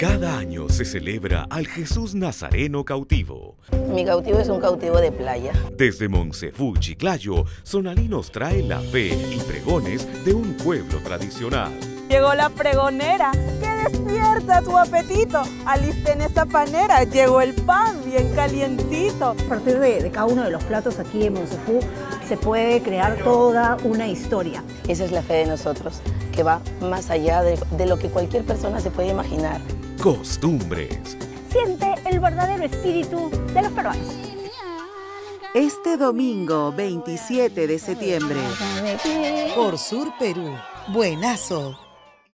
Cada año se celebra al Jesús Nazareno cautivo. Mi cautivo es un cautivo de playa. Desde Monsefú, Chiclayo, Sonalí nos trae la fe y pregones de un pueblo tradicional. Llegó la pregonera, que despierta su apetito. Alisten esta panera, llegó el pan bien calientito. A partir de cada uno de los platos aquí en Monsefú se puede crear toda una historia. Esa es la fe de nosotros, que va más allá de lo que cualquier persona se puede imaginar. Costumbres. Siente el verdadero espíritu de los peruanos. Este domingo 27 de septiembre, por Sur Perú, Buenazo.